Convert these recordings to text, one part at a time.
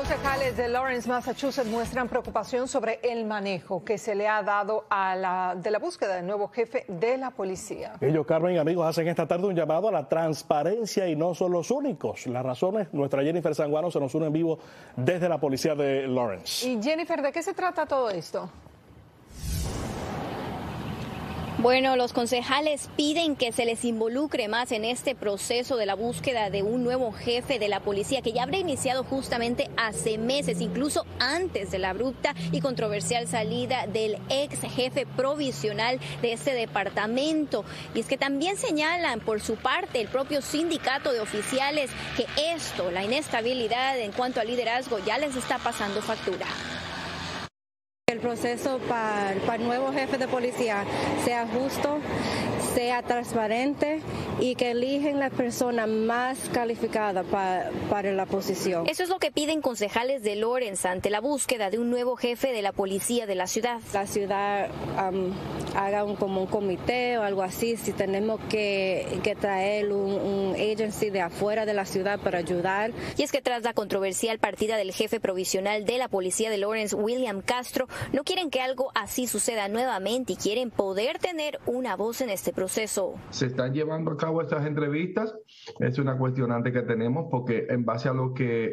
Concejales de Lawrence, Massachusetts, muestran preocupación sobre el manejo que se le ha dado de la búsqueda del nuevo jefe de la policía. Ellos, Carmen y amigos, hacen esta tarde un llamado a la transparencia y no son los únicos. Las razones, nuestra Jennifer Sanguano se nos une en vivo desde la policía de Lawrence. Y Jennifer, ¿de qué se trata todo esto? Bueno, los concejales piden que se les involucre más en este proceso de la búsqueda de un nuevo jefe de la policía que ya habrá iniciado justamente hace meses, incluso antes de la abrupta y controversial salida del ex jefe provisional de este departamento. Y es que también señalan por su parte el propio sindicato de oficiales que esto, la inestabilidad en cuanto al liderazgo, ya les está pasando factura. El proceso para el nuevo jefe de policía sea justo, sea transparente y que eligen la persona más calificada para la posición. Eso es lo que piden concejales de Lawrence ante la búsqueda de un nuevo jefe de la policía de la ciudad. La ciudad haga como un comité o algo así, si tenemos que traer un agency de afuera de la ciudad para ayudar. Y es que tras la controversial partida del jefe provisional de la policía de Lawrence, William Castro, no quieren que algo así suceda nuevamente y quieren poder tener una voz en este proceso. Se están llevando a cabo estas entrevistas, es una cuestionante que tenemos porque en base a lo que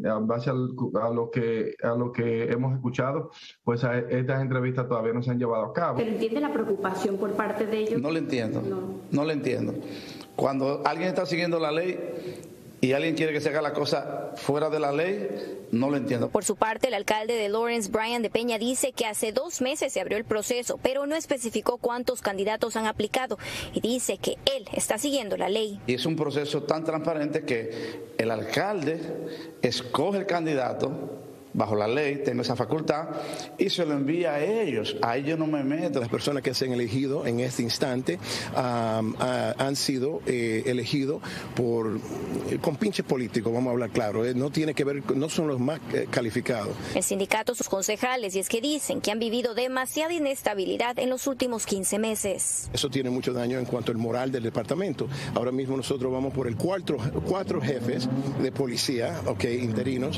hemos escuchado, pues estas entrevistas todavía no se han llevado a cabo. ¿Pero entiende la preocupación por parte de ellos? No lo entiendo, no lo entiendo. Cuando alguien está siguiendo la ley y alguien quiere que se haga la cosa fuera de la ley, no lo entiendo. Por su parte, el alcalde de Lawrence, Brian de Peña, dice que hace 2 meses se abrió el proceso, pero no especificó cuántos candidatos han aplicado y dice que él está siguiendo la ley. Y es un proceso tan transparente que el alcalde escoge el candidato bajo la ley, tengo esa facultad, y se lo envía a ellos. Ahí yo no me meto. Las personas que se han elegido en este instante han sido elegidos con pinches políticos, vamos a hablar claro. No tiene que ver, no son los más calificados. El sindicato, sus concejales, y es que dicen que han vivido demasiada inestabilidad en los últimos 15 meses. Eso tiene mucho daño en cuanto al moral del departamento. Ahora mismo nosotros vamos por el cuatro jefes de policía, interinos.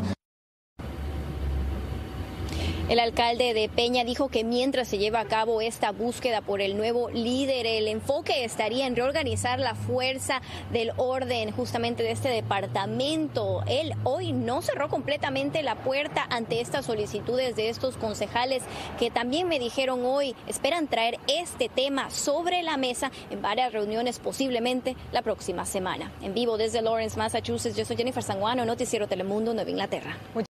El alcalde de Peña dijo que mientras se lleva a cabo esta búsqueda por el nuevo líder, el enfoque estaría en reorganizar la fuerza del orden justamente de este departamento. Él hoy no cerró completamente la puerta ante estas solicitudes de estos concejales que también me dijeron hoy esperan traer este tema sobre la mesa en varias reuniones posiblemente la próxima semana. En vivo desde Lawrence, Massachusetts, yo soy Jennifer Sanguano, Noticiero Telemundo, Nueva Inglaterra.